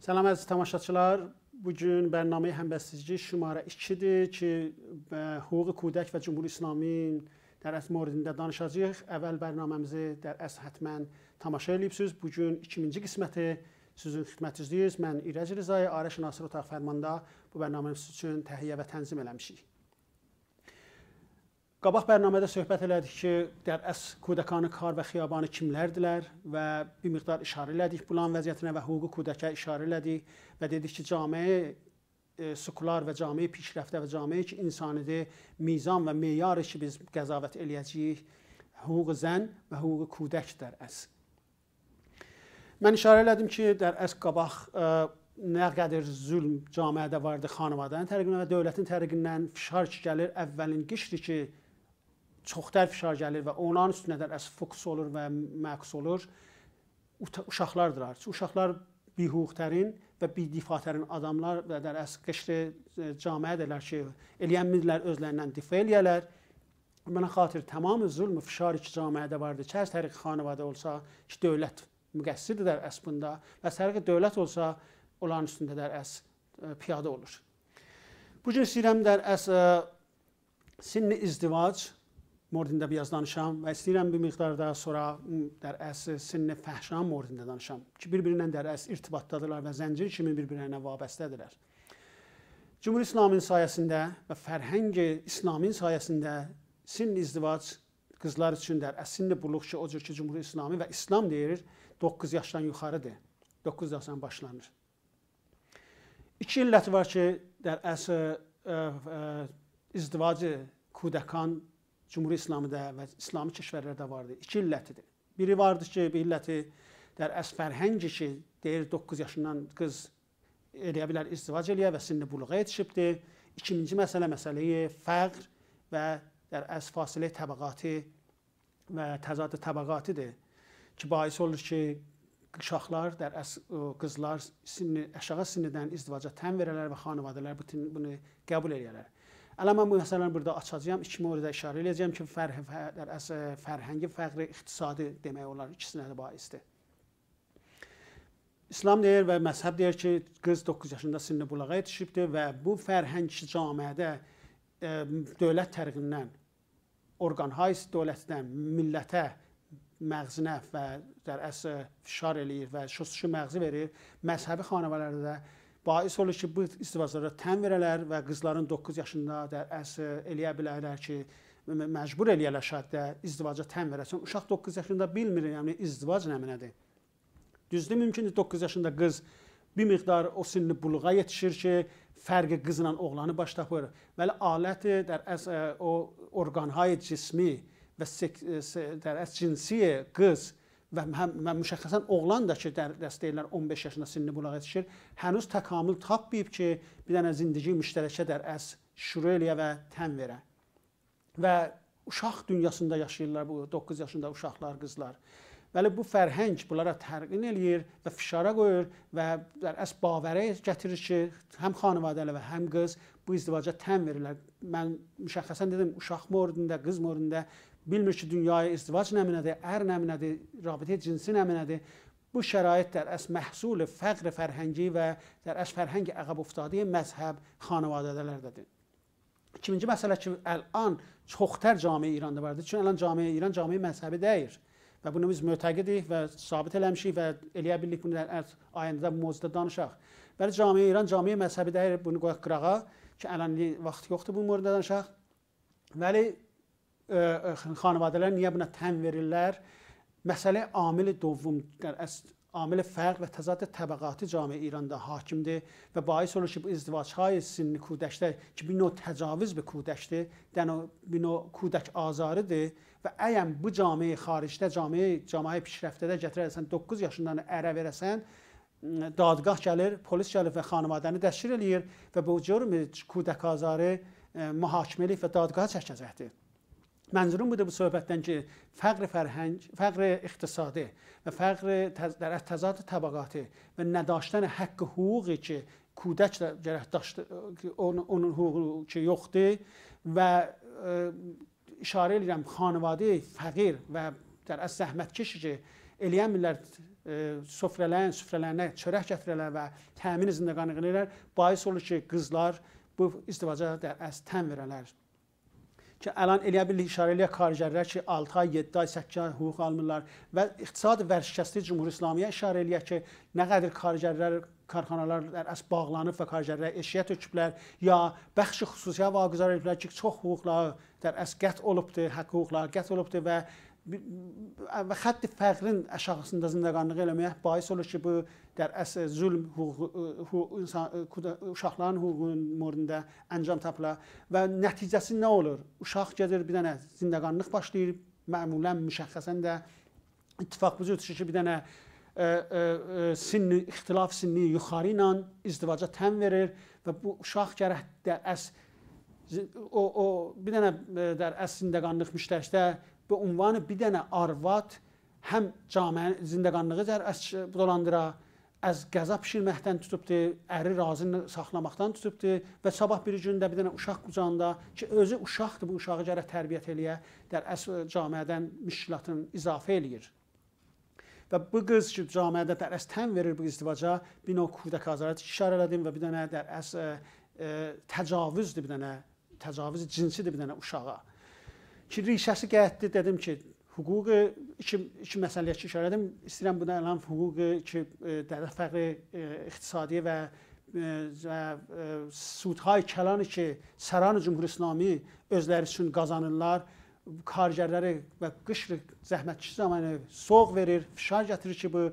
Salam əziz tamaşaçılar. Bugün برنامه همبستگی şumara 2-dir ki, hüquq kudək və Cümhuri İslamın dərs موردində danışacağıq. Əvvəl bərnaməmizi dərs həttəmən tamaşa edibsiniz. Bugün ikinci qisməti sizin xidmətinizdəyik. Mən İrəc Rızay, Arəş Nasır Otaq Fərmanda bu bərnaməmiz üçün təhiyyə və tənzim eləmişik. Qabaq bərnamədə söhbət elədik ki, dərəs kudəkanı kar və xiyabanı kimlərdilər və bir miqdar işarə elədik bulan vəziyyətinə və hüquqi kudəkə işarə elədik və dedik ki, camiə sekular və camiə pişrəftə və camiə ki, insanidir, mizan və meyarı ki, biz qəzavət eləyəcəyik, hüquq zən və hüquqi kudək dərəs. Mən işarə elədim ki, dərəs qabaq nə qədər zülm camiədə vardı xanvadənin tərəfindən və dövlətin tərəfindən fişar ki, gəlir, əvvəlin qişdir ki, çoxtər fişar gəlir və onların üstünə dərəs fokus olur və məqs olur. Uşaqlardırlar. Uşaqlar bihüquqtərin və bidifatərin adamlar və dərəs qişri camiədələr ki, eləyənmirlər özlərindən difa eləyərlər. Mənə xatir tamamı zülm fişarı ki, camiədə vardı. Kəs təriq xanvadə olsa ki, dövlət müqəssirdir dərəs bunda və təriq dövlət olsa onların üstündə dərəs piyada olur. Bu gün istəyirəm dərəs sinni izdivac موردində biraz danışam və istəyirəm bir miqdarda sonra dərəs sinni fəhşan موردində danışam ki, bir-birinə dərəs irtibatdadırlar və zəncir kimi bir-birinə vabəstədirlər. Cümhuri İslamın sayəsində və fərhəng İslamın sayəsində sinni izdivac qızlar üçün dərəs sinni buluq ki, o cür ki, Cümhuri İslamı və İslam deyir, 9 yaşdan yuxarıdır. 9 yaşdan başlanır. 2 illəti var ki, dərəs izdivacı kudəkan Cümhuri İslamıda və İslami kəşvərlərdə vardı. 2 illətidir. Biri vardı ki, bir illəti dərəs fərhəngi ki, deyir 9 yaşından qız eləyə bilər, izdivac eləyə və sinni buluğa yetişibdir. İkinci məsələyi fəqr və dərəs fasilə təbəqatı və təzad təbəqatıdır ki, bais olur ki, uşaqlar, dərəs qızlar aşağı sinnidən izdivaca tən verərlər və xanvadələr bunu qəbul edərlər. Ələ mən bu məsələni burada açacağım, 2 mövzuda işarə edəcəm ki, fərhəngi fəqri iqtisadi demək olar, ikisinə də baisdir. İslam deyir və məzhəb deyir ki, qız 9 yaşında sinni buluğa yetişibdir və bu fərhəng camiədə dövlət tərəfindən, orqan-hays dövlətdən, millətə, məğzinə və dərəs fişar eləyir və şüsü məğzi verir, məzhəbi xanəvələrdə də bais olur ki, bu izdivaclara tən verələr və qızların 9 yaşında dərəs eləyə bilərlər ki, məcbur eləyərlər şayət də izdivaca tən verəsən. Uşaq 9 yaşında bilmir, yəni izdivac nədir. Düzdür, mümkündür 9 yaşında qız bir miqdar o sinni buluğa yetişir ki, fərqi qızla oğlanı baş tapır. Bəli, aləti dərəs o orqanhay cismi və dərəs cinsi qız və müşəxxəsən oğlan da ki, dərəs deyirlər 15 yaşında sinni buluğa yetişir, hənuz təkamül tapmayıb ki, bir dənə zindigi müştərəkə dərəs şuru eləyə və tən verə. Və uşaq dünyasında yaşayırlar bu 9 yaşında uşaqlar, qızlar. Bəli, bu fərhəng bunlara tərqin eləyir və fişara qoyur və dərəs bavərə gətirir ki, həm xanvadəli və həm qız bu izdivaca tən verirlər. Mən müşəxxəsən dedim, uşaq mövzusunda, qız mövzusunda bilmir ki, dünyaya izdivac nəminədir, ər nəminədir, rabitə cinsi nəminədir. Bu şərait dərəs məhsul fəqr fərhəngi və dərəs fərhəngi əqab uftadı məzhəb xanvadələrdədir. İkinci məsələ ki, əlan çoxtər cami İranda vardır. Çünki əlan cami İran cami məzhəbi deyir. Və bunu biz mötəqidik və sabit eləmişik və eləyə bildik bunu ayında bu mövzuda danışaq. Bəli, cami İran cami məzhəbi deyir, bunu qoyaq qırağa ki, əlan vaxt yoxdur bu mövzuda danışaq. Bəli, xanvadələr niyə buna tən verirlər? Məsələ amili dovum, amili fərq və təzad təbəqatı cami İranda hakimdir və bais olur ki, bu izdivachay sinni kudəkdə ki, bir növ təcavüz bir kudəkdir, bir növ kudək azarıdır və əgər bu cami xaricdə, cami pişrəftədə gətirərsən, 9 yaşından ərə verəsən, dadgah gəlir, polis gəlir və xanvadəni dəstgir eləyir və bu cür kudək azarı mühakiməlik və dadgaha çəkəcəkdir. Mənzurum budur bu söhbətdən ki, fəqr iqtisadi və fəqr təzad təbəqatı və nədاشتن haqqı hüquqi ki, kudək onun hüququ ki, yoxdur və işarə edirəm xanvadə fəqir və dərəs zəhmətkeşi ki, eləyənmirlər süfrələrinə çörək gətirərlər və təmin zindaqanlıq edirlər. Bais olur ki, qızlar bu izdivaca tən verərlər. Ki, əlan eləyə bilir, işarə eləyək xaricilər ki, 6 ay, 7 ay, 8 ay hüquq almırlar və iqtisadi vərşikəstlik Cümhur İslamiyyə işarə eləyək ki, nə qədər xaricilər, karxanalar bağlanıb və xaricilər eşiyə töküblər, ya bəxşi xüsusiyə vaquzar ediblər ki, çox hüquqları qət olubdur, haqq hüquqları qət olubdur və xətti fəqrin aşağısında zindaqanlıq eləmək bais olur ki, bu zülm uşaqların hüququnun morunda əncam tapılar və nəticəsi nə olur? Uşaq gedir, bir dənə zindaqanlıq başlayır, məmulən, müşəxxəsən də ittifaq vücud ki, bir dənə ixtilaf sinni yuxarı ilə izdivaca tən verir və bu uşaq gərək bir dənə zindaqanlıq müştərikdə bu ünvanı bir dənə arvad həm camiənin zindaqanlığı dolandıra, az qəza bişirməkdən tutubdur, əri razını saxlamaqdan tutubdur və sabah bir gündə bir dənə uşaq qucağında ki, özü uşaqdır, bu uşağı gərək tərbiyyət eləyə, camiədən müşkilatını izafə eləyir. Və bu qız ki, camiədə tən verir bu izdivaca, bir növ kudək azarət işarə elədim və bir dənə təcavüzdür, bir dənə təcavüz cinsidir bir dənə uşağa. Ki, rişəsi qəyətdir, dedim ki, hüququ, iki məsələyə ki, işarə edim, istəyirəm buna əlan hüququ ki, fərqli iqtisadi və sudhay kəlanı ki, Səran-ı Cümhur İslami özləri üçün qazanırlar, xaricərləri və qış zəhmətçi zamanı soğuk verir, fişar gətirir ki, bu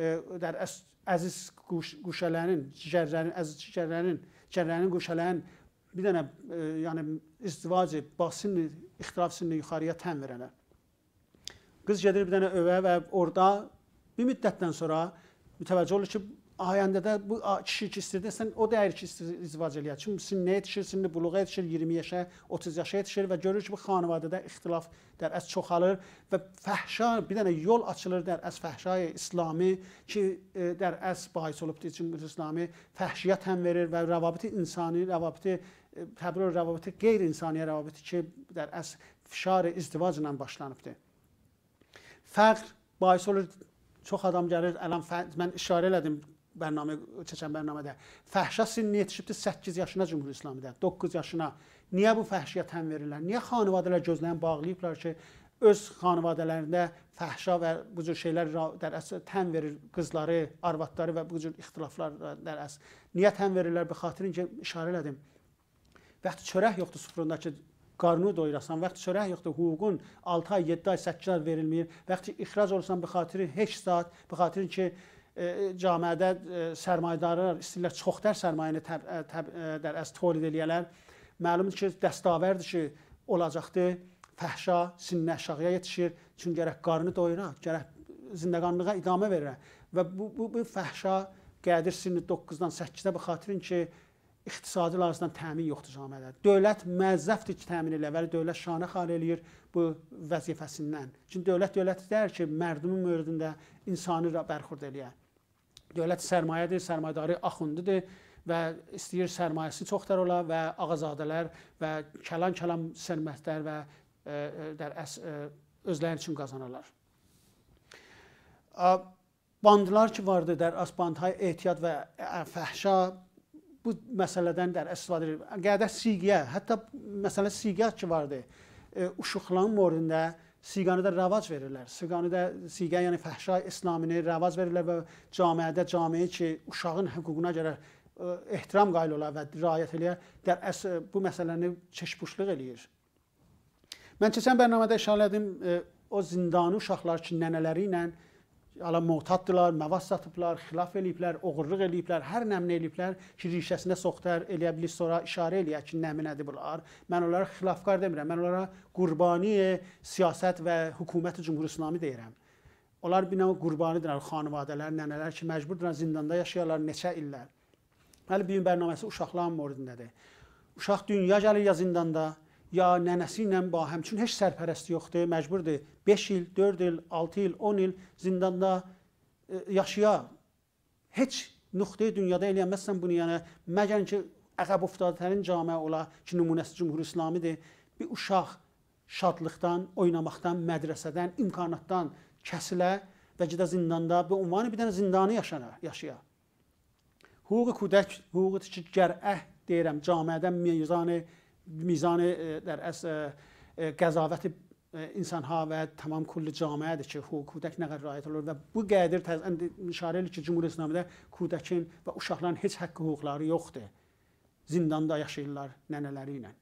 əziz quşələrin, cigərlərinin quşələrin bir dənə izdivacı, basınlı, ixtilaf sinni yuxarıya tən verənlər. Qız gedir bir dənə övə və orada bir müddətdən sonra mütəvəccə olur ki, ayəndədə bu kişi ki istəyirsən, o deyir ki, izdivac eləyər. Çünki sinniyə yetişir, sinni buluğa yetişir, 20 yaşa, 30 yaşa yetişir və görür ki, bu xanavadədə ixtilaf çoxalır və fəhşa, bir dənə yol açılır fəhşaya İslami ki, bahis olubdur Cümhur İslami, fəhşiyə tən verir və rəvabiti insani, rəvabiti qeyri-insaniyə rəvabiti ki, fişar-ı izdivacla başlanıbdır. Fəqr bahis olur, çox adam gəlir, mən işarə elədim, keçən bərnamədə. Fəhşa sinni yetişibdir 8 yaşına Cümhur İslamidə, 9 yaşına. Niyə bu fəhşiyə tən verirlər? Niyə xanivadələr gözləyən bağlayıblar ki, öz xanivadələrində fəhşa və bu cür şeylər tən verir qızları, arvadları və bu cür ixtilaflar niyə tən verirlər? Bu xatirin ki, işarə elədim. Vaxt çörək yoxdur süfründə ki, qarnını doyurasan, vaxt çörək yoxdur, hüququn 6 ay, 7 ay, 8 ay verilməyir. Vaxt ixrac olursan, bu xatirin heç saat, bu xatirin ki, camiədə sərmayədarlar istəyirlər çoxdər sərmayəni tolid eləyərlər. Məlumdur ki, dəstavərdir ki, olacaqdır, fəhşa sinni aşağıya yetişir, çünki gərək qarnını doyurar, gərək zindaqanlığa idamə verir. Və bu fəhşa qədir sinni 9-dan 8-də bu xatirin ki, iqtisadi lazımdan təmin yoxdur camiədə. Dövlət məzzəfdir ki, təmin elə, vəli dövlət şanə xal eləyir bu vəzifəsindən. Çünki dövlət deyər ki, mərdumun möridində insani bərxurd eləyər. Dövlət sərmayədir, sərmayədarı axundudur və istəyir sərmayəsi çoxdar ola və ağazadələr və kəlan sərmətlər və özləri üçün qazanırlar. Bandlar ki vardır, bandhay ehtiyat və fəhşa bu məsələdən istifadə edir. Qədə siqiyə, hətta məsələ siqiyə ki vardır, uşaqların morində siqanı da rəvac verirlər. Siqə yəni fəhşa İslamini rəvac verirlər və camiəyə ki, uşağın hüququna görə ehtiram qaylı olar və riayət eləyər, bu məsələni çeşpuşluq eləyir. Mən keçən bərnamədə işarə elədim, o zindanı uşaqlar ki, nənələri ilə motaddılar, məvad satıblar, xilaf eləyiblər, oğurluq eləyiblər, hər nəmini eləyiblər ki, rişəsində soxtar eləyə bilir, sonra işarə eləyək ki, nəmi nədir bunlar. Mən onlara xilafqar demirəm, mən onlara qurbani siyasət və hökuməti Cümhur İslami deyirəm. Onlar bir növ qurbanidirlər, xanivadələr, nənələr ki, məcburdurlar zindanda yaşayarlar neçə illər. Hələ bir bərnaməsi uşaqların moridindədir. Uşaq dünya gəlir ya zindanda, ya nənəsi ilə bahəm, çünki heç sərpərəsti yoxdur, məcburdur 5 il, 4 il, 6 il, 10 il zindanda yaşaya. Heç nöqtəyi dünyada eləyənməzsən bunu, yəni məgər ki, əqəb uftadətərin camiə ola ki, nümunəsi Cümhur İslamidir, bir uşaq şadlıqdan, oynamaqdan, mədrəsədən, imkanatdan kəsilə və gedə zindanda bu ünvanı bir dənə zindanı yaşaya. Hüquq kudək, hüquq ki gərəh deyirəm, camiədə mizanı در از قضاوت انسانها و تمام کل جامعه که حقوق کودک nə qədər rəayət olur və bu qədir işarə edir ki, Cümhuriyyət İslamında kudəkin və uşaqların heç haqqı hüquqları yoxdur. Zindanda yaşayırlar nənələri ilə.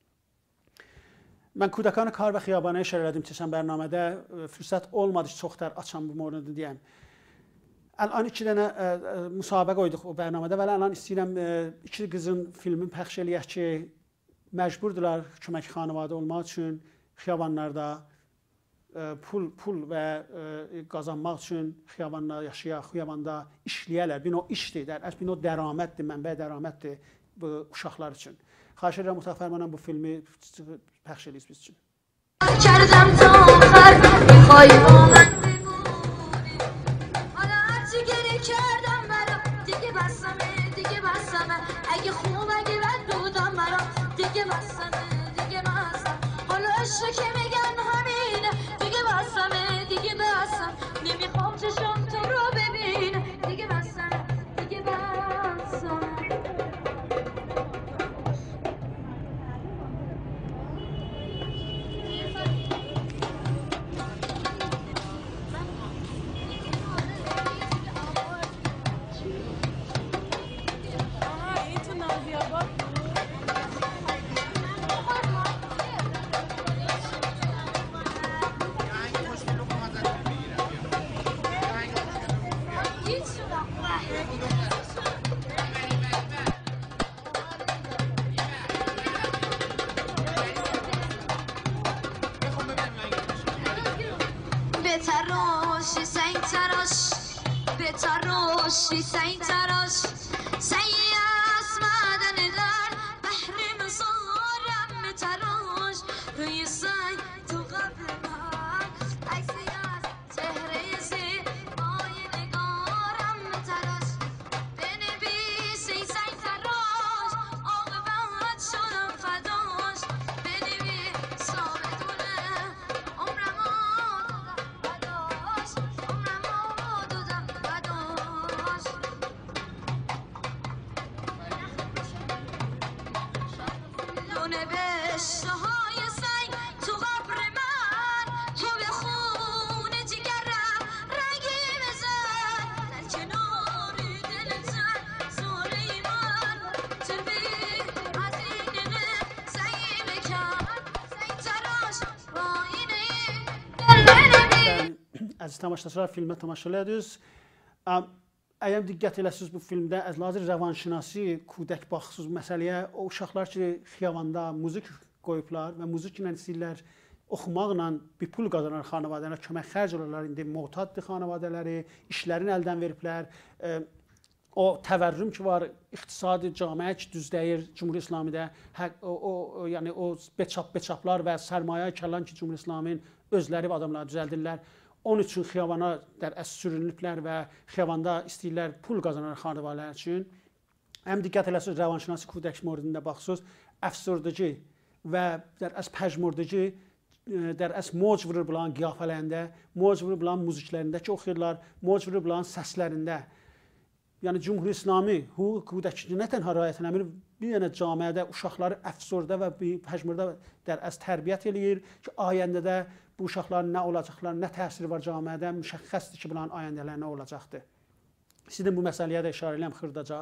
Mən Kudəkan Kar və Xiyabanı işarə elədim keçən bərnamədə. Fürsət olmadı ki, çoxlar açam bu mövzuda deyəm. الان 2 dənə müsabiqə qoyduq o bərnamədə və الان istəyirəm 2 qızın filmini pəxş eləyək ki, məcburdular kömək xanəvadə olmaq üçün xiyabanlarda pul və qazanmaq üçün xiyabanda yaşayaq, xiyabanda işləyərlər. Bir növ işdir, bir növ dəramətdir, mənbə dəramətdir bu uşaqlar üçün. Xahiş edirəm Mutlaq Fərmanla bu filmi pəxş eləyiniz biz üçün. Kərdəm tağlar, xay olan تراشی سعی تراش سعی اسمدن در بحر مزارم تراش روی سعی تو قبل من عکسی از چهره زیبای نگارم تراش بنویسی سعی تراش عاقبت شدم فداش بنویس بدونه عمرمو دادم فداش نوشته های سنگ تو قبر من تو به خون جگرم رنگی بزن در کنار دل زن زوره من چربی از این سعی بکن سعی تراش آینه Əziz tamaşaçılar, filmə tamaşa elədiniz. Əgər diqqət eləsiniz bu filmdə əzlazı rəvanşinasi, kudək baxsız məsələyə, o uşaqlar ki, xiyabanda müzik qoyublar və müzik ilə istəyirlər oxumaqla bir pul qazanan xanavadələr kömək xərc olurlar. İndi muhtaddır xanavadələri, işlərini əldən veriblər. O təvərrüm ki var, iqtisadi camiə ki düzdəyir Cümhuriyyət İslamında, yəni o beçaplar və sərmayə kəlan ki Cümhuriyyət İslamının özləri adamları düzəldirlər. Onun üçün xiyabana sürünüblər və xiyabanda istəyirlər pul qazanan xanəvalər üçün. Həm diqqət eləsiniz, rəvanşinasi kudək mövzusunda baxsınız, əfsurdəci və pəjmurdəci moc vurur bulan qiyafələrində, moc vurur bulan müziklərində ki oxuyurlar, moc vurur bulan səslərində. Yəni Cümhuriyyət İslami hüquq kudəkçiliyi nə tənha rəayət eləmir, bir dənə camiədə uşaqları əfsurda və pəjmurda tərbiyyət eləyir ki, ayəndədə bu uşaqların nə olacaqlar, nə təsiri var camiədə, müşəxxəsdir ki, bunların ayəndələri nə olacaqdır. Sizin bu məsələyə də işarə eləyəm xırdaca.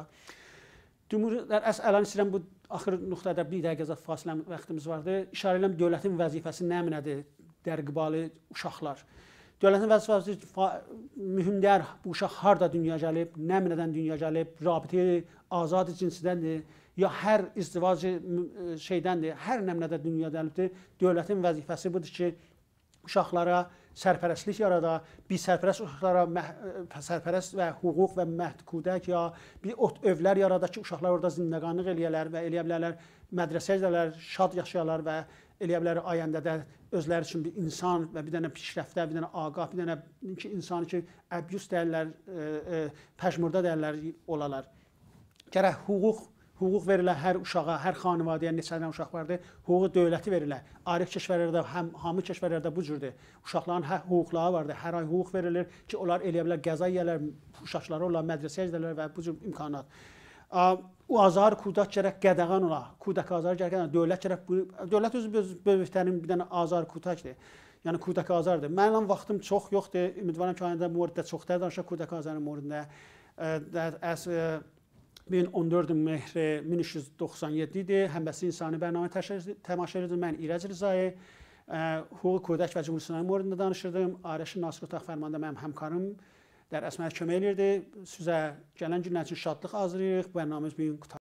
Əlan istəyirəm bu axır nöqtədə bir dəqiqə fasilə vaxtımız vardı. İşarə eləyəm dövlətin vəzifəsi nədir dərqibalı uşaqlar. Dövlətin vəzifəsi mühümdür. Bu uşaq harda dünya gəlib, nə minədən dünya gəlib, rabitə azad cinsidəndir, ya hər izdivacı şeydəndir, hər nəmlədə dünya gəlibdir. Dövlətin vəzifəsi budur ki, uşaqlara sərpərəstlik yarada, bir sərpərəst uşaqlara sərpərəst və hüquq və məhd kudək ya bir övlər yarada ki, uşaqlar orada zindəqanlıq eləyərlər və eləyə bilərlər, mədrəsə edərlər, şad yaşayarlar və eləyə bilər ayəndədə özləri üçün bir insan və bir dənə pişrəftə, bir dənə ağah, bir dənə insanı ki, əbyus deyərlər, pəjmurda deyərlər olalar. Gərək hüquq hüquq verirlər hər uşağa, hər xanivadəyə neçə dənə uşaq vardı, hüququ dövləti verirlər. Ayrıq kəşvərlərdə, hamı kəşvərlərdə bu cürdür. Uşaqların hüquqları vardır. Hər ay hüquq verilir ki, onlar eləyə bilər, qəza yeyərlər, uşaqları olar, mədrəsəyə gedərlər və bu cür imkanat. O azar kudak gərək qədəğan ola. Kudak azar gərək dövlət gərək dövlət özü böyüklərin bir dənə azar kudakdır. Yəni kudak azardır. Mənim vaxtım çox yoxdur. Ümidvaram ki, ayında mövriddə çoxdur danışaq kudak azarın mövridində. 14 mehr 1397 idi. Həmbəsi insani bərnamə təmaşa edirdim. Mən İrəc Rızayı hüquq kudək və cümhuriyyə mövridində danışırdım. Arəşin Nasir Otaq Fərmanında mənim həmkarım در اسمت kömək edirdi. Sizə gələn günlər üçün şadlıq arzulayırıq. Bərnaməmiz bu gün qutarır.